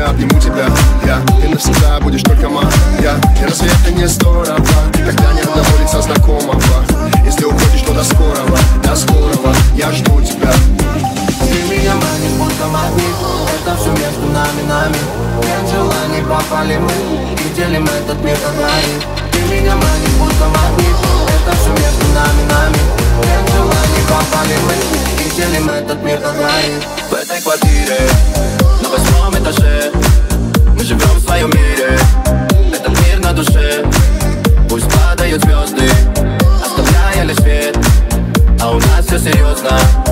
я обниму тебя. Ты навсегда будешь только моя. И разве это не здорово, когда нет одного лица знакомого? Если уходишь, то до скорого, я жду тебя. Ты меня манишь, будто магнит. Это все между нами. Нет желаний, попали мы и делим этот мир на двоих. Ты меня манишь, будто магнит. Это все между нами. Нет желаний, попали мы и делим этот мир на двоих. В этой квартире на 8-м этаже мы живем в своем мире. Этот мир на душе. Пусть падают звезды, оставляя лишь свет. А у нас все серьезно.